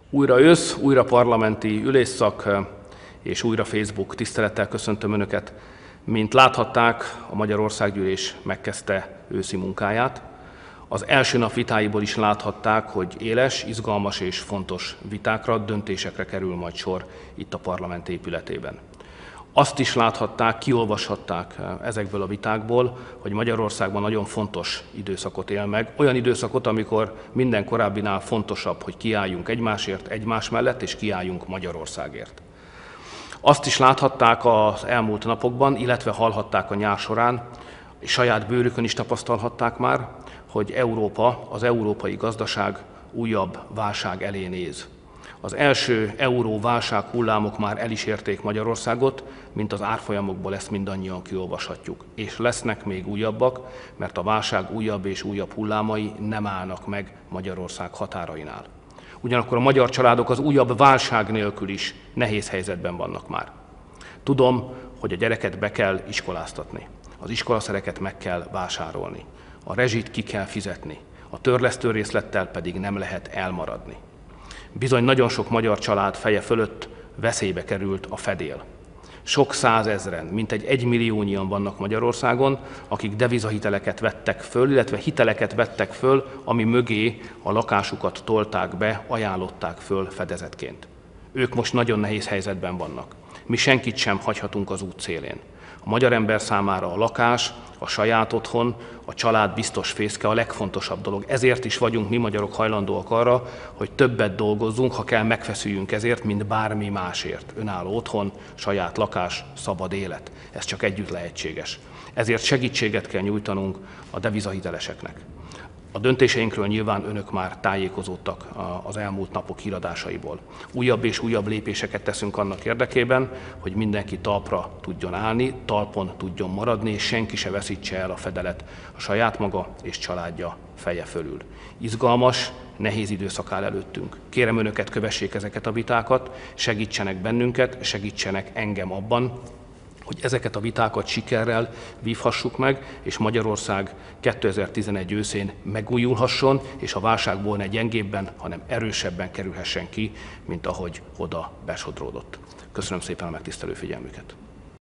Újra ősz, újra parlamenti ülésszak és újra Facebook. Tisztelettel köszöntöm Önöket. Mint láthatták, a Magyar Országgyűlés megkezdte őszi munkáját. Az első nap vitáiból is láthatták, hogy éles, izgalmas és fontos vitákra, döntésekre kerül majd sor itt a parlament épületében. Azt is láthatták, kiolvashatták ezekből a vitákból, hogy Magyarországban nagyon fontos időszakot él meg. Olyan időszakot, amikor minden korábbinál fontosabb, hogy kiálljunk egymásért, egymás mellett, és kiálljunk Magyarországért. Azt is láthatták az elmúlt napokban, illetve hallhatták a nyár során, és saját bőrükön is tapasztalhatták már, hogy Európa, az európai gazdaság újabb válság elé néz. Az első euróválság hullámok már el is érték Magyarországot, mint az árfolyamokból ezt mindannyian kiolvashatjuk. És lesznek még újabbak, mert a válság újabb és újabb hullámai nem állnak meg Magyarország határainál. Ugyanakkor a magyar családok az újabb válság nélkül is nehéz helyzetben vannak már. Tudom, hogy a gyereket be kell iskoláztatni, az iskolaszereket meg kell vásárolni, a rezsit ki kell fizetni, a törlesztő részlettel pedig nem lehet elmaradni. Bizony nagyon sok magyar család feje fölött veszélybe került a fedél. Sok százezren, mintegy 1 milliónyian vannak Magyarországon, akik devizahiteleket vettek föl, illetve hiteleket vettek föl, ami mögé a lakásukat tolták be, ajánlották föl fedezetként. Ők most nagyon nehéz helyzetben vannak. Mi senkit sem hagyhatunk az út szélén. A magyar ember számára a lakás, a saját otthon, a család biztos fészke a legfontosabb dolog. Ezért is vagyunk mi magyarok hajlandóak arra, hogy többet dolgozzunk, ha kell megfeszüljünk ezért, mint bármi másért. Önálló otthon, saját lakás, szabad élet. Ez csak együtt lehetséges. Ezért segítséget kell nyújtanunk a devizahiteleseknek. A döntéseinkről nyilván Önök már tájékozódtak az elmúlt napok híradásaiból. Újabb és újabb lépéseket teszünk annak érdekében, hogy mindenki talpra tudjon állni, talpon tudjon maradni, és senki se veszítse el a fedelet a saját maga és családja feje fölül. Izgalmas, nehéz időszak áll előttünk. Kérem Önöket, kövessék ezeket a vitákat, segítsenek bennünket, segítsenek engem abban, hogy ezeket a vitákat sikerrel vívhassuk meg, és Magyarország 2011 őszén megújulhasson, és a válságból ne gyengébben, hanem erősebben kerülhessen ki, mint ahogy oda besodródott. Köszönöm szépen a megtisztelő figyelmüket!